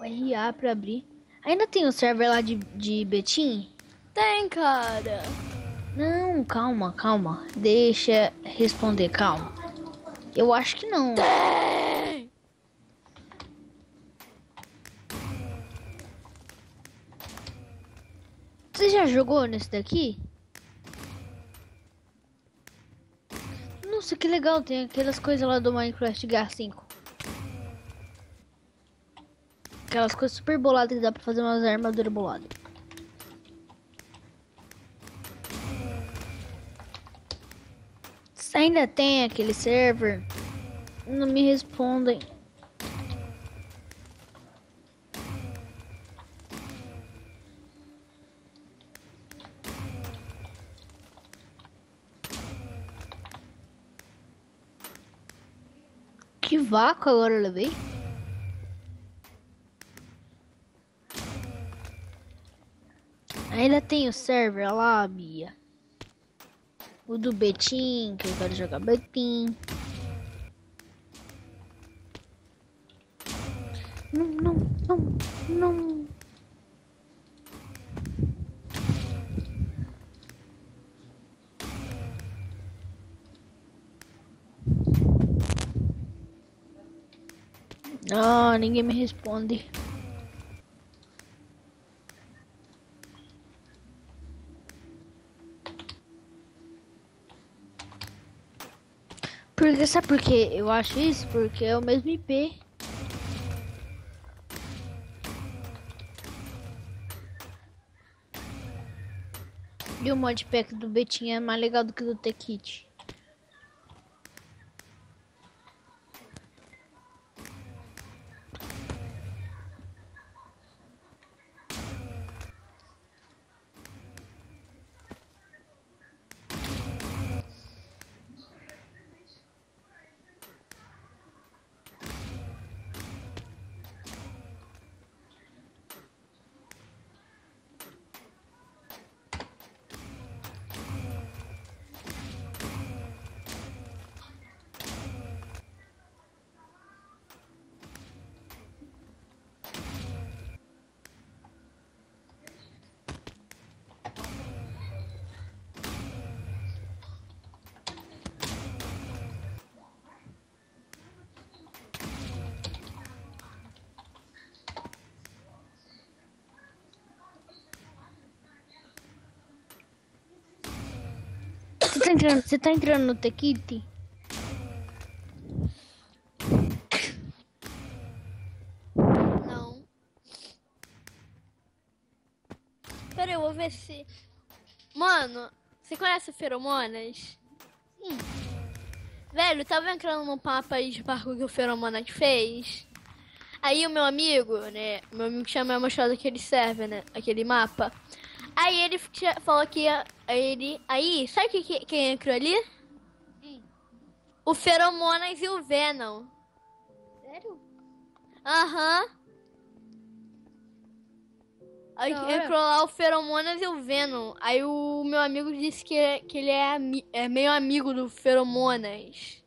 RA pra abrir. Ainda tem o server lá de Betim? Tem, cara. Não, calma. Deixa responder, calma. Eu acho que não. Tem! Você já jogou nesse daqui? Nossa, que legal. Tem aquelas coisas lá do Minecraft GA5. Aquelas coisas super boladas que dá pra fazer umas armaduras boladas. Você ainda tem aquele server? Não me respondem. Que vácuo agora eu levei? Ainda tem o server lá, Bia. O do Betim, que eu quero jogar Betim. Não. Ah, ninguém me responde. Porque, sabe por que eu acho isso? Porque é o mesmo IP. E o modpack do Betim é mais legal do que o do T-Kit. Você tá entrando no T-Kit? Não. Pera aí, eu vou ver se... Mano, você conhece Feromonas? Sim. Velho, eu tava entrando no mapa aí de parkour que o Feromonas fez. Aí o meu amigo, né? Meu amigo tinha me mostrado aquele server, né? Aquele mapa. Aí ele falou que Aí, sabe quem entrou ali? Sim. O Feromonas e o Venom. Sério? Aham. Aí Da hora. entrou lá o Feromonas e o Venom. Aí o meu amigo disse que ele é meio amigo do Feromonas.